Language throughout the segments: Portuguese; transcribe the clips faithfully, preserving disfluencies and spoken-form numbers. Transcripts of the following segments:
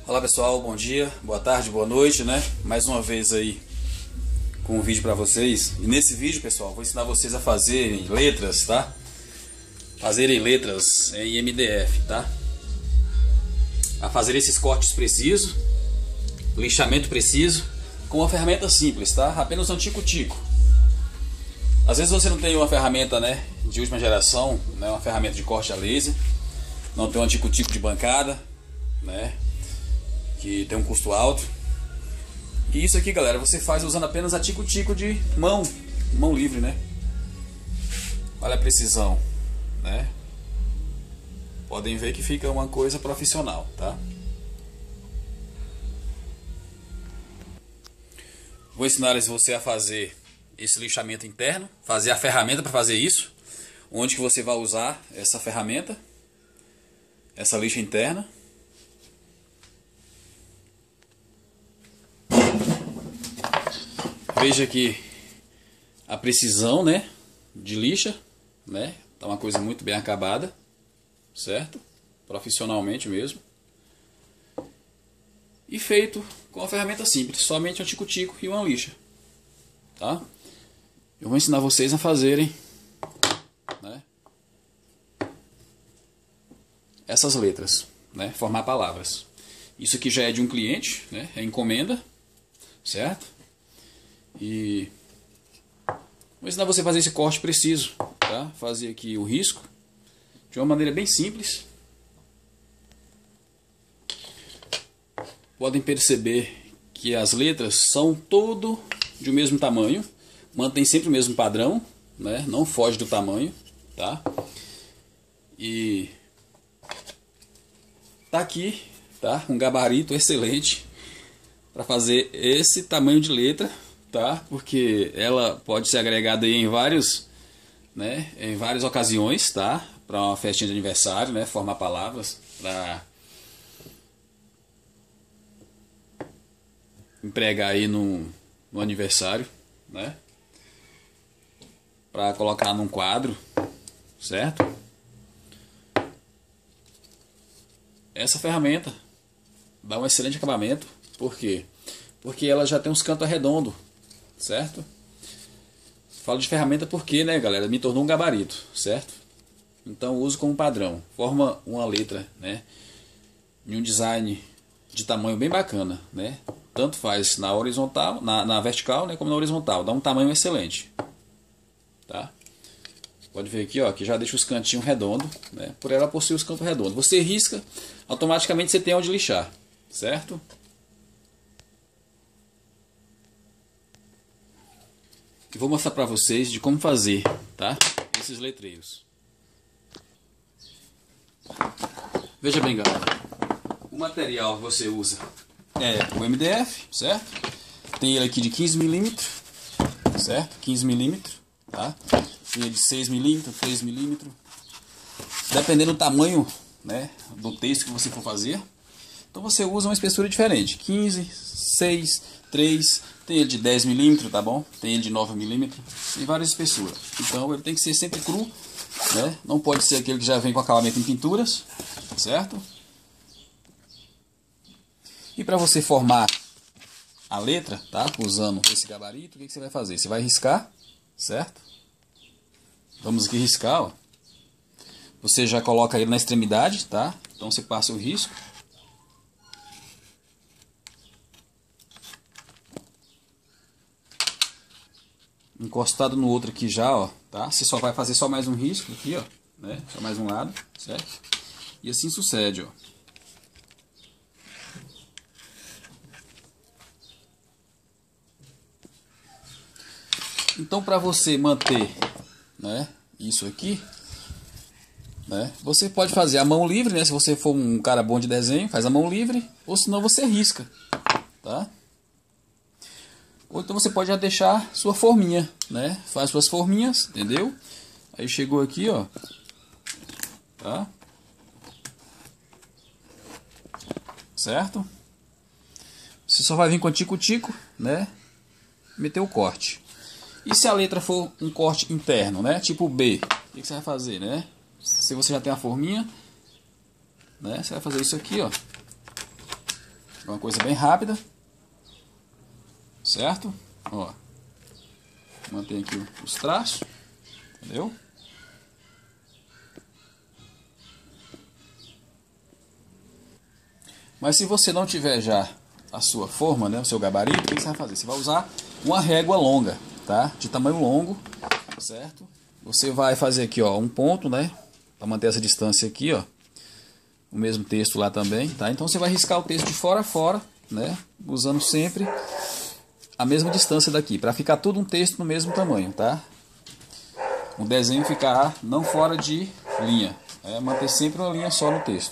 Olá pessoal, bom dia, boa tarde, boa noite, né? Mais uma vez aí com um vídeo para vocês. E nesse vídeo, pessoal, vou ensinar vocês a fazerem letras, tá? Fazerem letras em M D F, tá? A fazer esses cortes precisos, lixamento preciso, com uma ferramenta simples, tá? Apenas um tico-tico. Às vezes você não tem uma ferramenta, né, de última geração, né, uma ferramenta de corte a laser, não tem um tico-tico de bancada, né, que tem um custo alto. E isso aqui, galera, você faz usando apenas a tico-tico de mão, mão livre, né? Olha a precisão, né? Podem ver que fica uma coisa profissional, tá? Vou ensinar você a fazer esse lixamento interno, fazer a ferramenta para fazer isso. Onde que você vai usar essa ferramenta, essa lixa interna. Veja aqui a precisão, né, de lixa, né? Tá uma coisa muito bem acabada, certo? Profissionalmente mesmo. E feito com uma ferramenta simples, somente um tico-tico e uma lixa, tá? Eu vou ensinar vocês a fazerem, né, essas letras, né, formar palavras. Isso aqui já é de um cliente, né, é encomenda, certo? E vou ensinar você a fazer esse corte preciso, tá? Fazer aqui o risco de uma maneira bem simples. Podem perceber que as letras são todo de um mesmo tamanho, mantém sempre o mesmo padrão, né? Não foge do tamanho, tá? E tá aqui, tá? Um gabarito excelente para fazer esse tamanho de letra, tá? Porque ela pode ser agregada aí em vários, né, em várias ocasiões, tá? Para uma festinha de aniversário, né, formar palavras para empregar aí no, no aniversário, né? Para colocar num quadro, certo? Essa ferramenta dá um excelente acabamento. Por quê? Porque ela já tem uns cantos arredondos, certo? Falo de ferramenta porque, né, galera, me tornou um gabarito, certo? Então uso como padrão, forma uma letra, né, em um design de tamanho bem bacana, né? Tanto faz na horizontal, na, na vertical, né, como na horizontal, dá um tamanho excelente, tá? Pode ver aqui, ó, que já deixa os cantinhos redondos, né? Por ela possui os cantos redondos. Você risca, automaticamente você tem onde lixar, certo? E vou mostrar para vocês de como fazer, tá? Esses letreiros. Veja bem, galera. O material que você usa é o M D F, certo? Tem ele aqui de quinze milímetros, certo? quinze milímetros, tá? Tem ele de seis milímetros, três milímetros. Dependendo do tamanho, né, do texto que você for fazer. Então você usa uma espessura diferente. quinze, seis, três... Tem ele de dez milímetros, tá bom? Tem ele de nove milímetros. Tem várias espessuras. Então ele tem que ser sempre cru, né? Não pode ser aquele que já vem com acabamento em pinturas, certo? E para você formar a letra, tá? Usando esse gabarito, o que, que você vai fazer? Você vai riscar, certo? Vamos aqui riscar, ó. Você já coloca ele na extremidade, tá? Então você passa o risco. Encostado no outro aqui já, ó, tá? Você só vai fazer só mais um risco aqui, ó, né? Só mais um lado, certo? E assim sucede, ó. Então, para você manter, né, isso aqui, né? Você pode fazer a mão livre, né? Se você for um cara bom de desenho, faz a mão livre, ou senão você risca, tá? Ou então você pode já deixar sua forminha, né? Faz suas forminhas, entendeu? Aí chegou aqui, ó. Tá? Certo? Você só vai vir com tico-tico, né? Meter o corte. E se a letra for um corte interno, né? Tipo B, o que você vai fazer, né? Se você já tem a forminha, né? Você vai fazer isso aqui, ó. É uma coisa bem rápida, certo? Ó, mantém aqui os traços, entendeu? Mas se você não tiver já a sua forma, né, o seu gabarito, o que você vai fazer? Você vai usar uma régua longa, tá? De tamanho longo, certo? Você vai fazer aqui, ó, um ponto, né, para manter essa distância aqui, ó. O mesmo texto lá também, tá? Então você vai riscar o texto de fora a fora, né, usando sempre a mesma distância daqui, para ficar todo um texto no mesmo tamanho, tá? O desenho ficar não fora de linha, é manter sempre uma linha só no texto.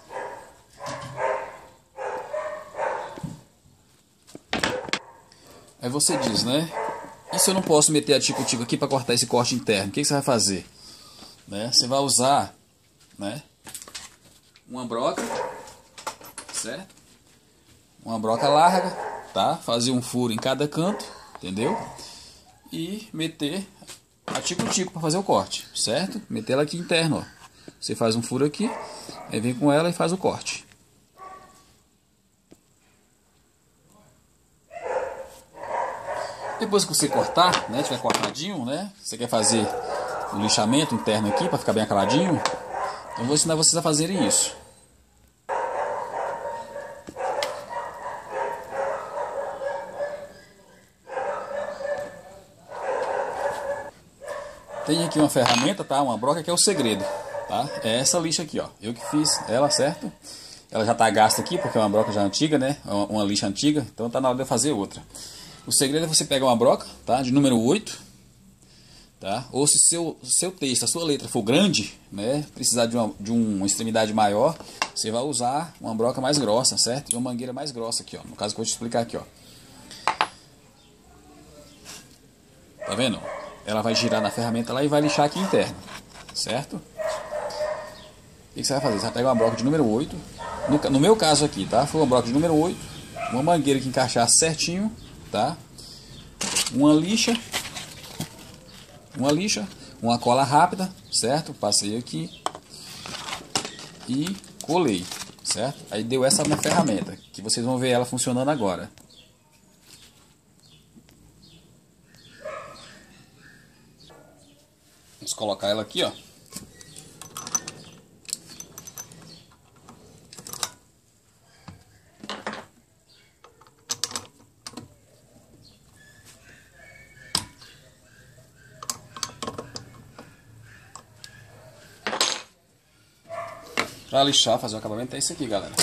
Aí você diz, né? E se eu não posso meter a tico-tico aqui para cortar esse corte interno? O que, que você vai fazer? Né? Você vai usar, né, uma broca, certo? Uma broca larga, tá? Fazer um furo em cada canto, entendeu? E meter a tico-tico para fazer o corte, certo? Meter ela aqui interno, ó. Você faz um furo aqui, aí vem com ela e faz o corte. Depois que você cortar, né, tiver cortadinho, né, você quer fazer o lixamento interno aqui para ficar bem acaladinho, então eu vou ensinar vocês a fazerem isso. Tem aqui uma ferramenta, tá, uma broca que é o segredo, tá? É essa lixa aqui, ó. Eu que fiz ela, certo? Ela já tá gasta aqui porque é uma broca já antiga, né? Uma, uma lixa antiga, então tá na hora de eu fazer outra. O segredo é você pegar uma broca, tá, de número oito, tá? Ou se seu seu texto, a sua letra for grande, né, precisar de uma, de uma extremidade maior, você vai usar uma broca mais grossa, certo? E uma mangueira mais grossa aqui, ó. No caso que eu vou te explicar aqui, ó. Tá vendo? Ela vai girar na ferramenta lá e vai lixar aqui interno, certo? O que você vai fazer? Você vai pegar uma broca de número oito. No, no meu caso aqui, tá? Foi uma broca de número oito, uma mangueira que encaixar certinho, tá? Uma lixa, uma lixa, uma cola rápida, certo? Passei aqui e colei, certo? Aí deu essa minha ferramenta, que vocês vão ver ela funcionando agora. Vamos colocar ela aqui, ó. Para lixar, fazer o acabamento é isso aqui, galera.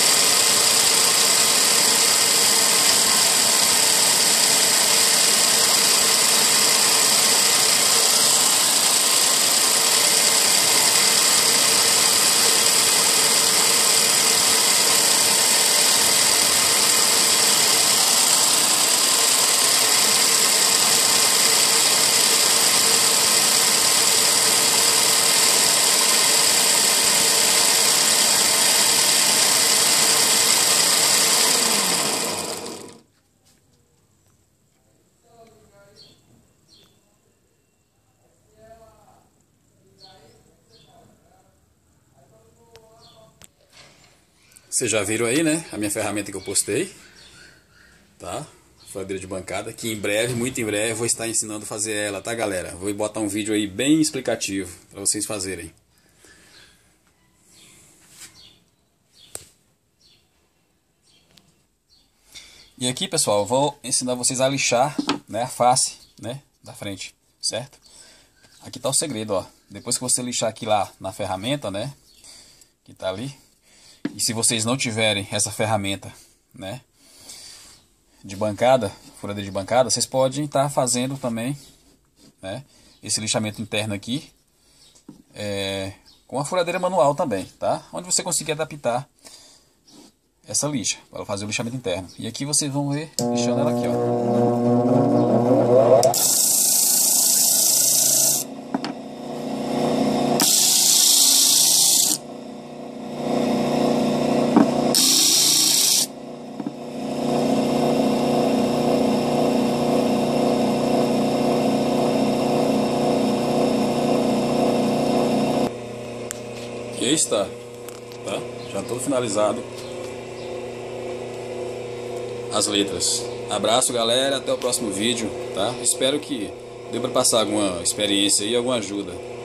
Vocês já viram aí, né? A minha ferramenta que eu postei, tá? Furadeira de bancada, que em breve, muito em breve, vou estar ensinando a fazer ela, tá, galera? Vou botar um vídeo aí bem explicativo para vocês fazerem. E aqui, pessoal, eu vou ensinar vocês a lixar, né, a face, né, da frente, certo? Aqui tá o segredo, ó. Depois que você lixar aqui lá na ferramenta, né, que tá ali. E se vocês não tiverem essa ferramenta, né, de bancada, furadeira de bancada, vocês podem estar fazendo também, né, esse lixamento interno aqui, é, com a furadeira manual também, tá? Onde você conseguir adaptar essa lixa para fazer o lixamento interno. E aqui vocês vão ver lixando ela aqui, ó. E aí está, tá? Já todo finalizado. as letras. Abraço, galera, até o próximo vídeo, tá? Espero que dê para passar alguma experiência e alguma ajuda.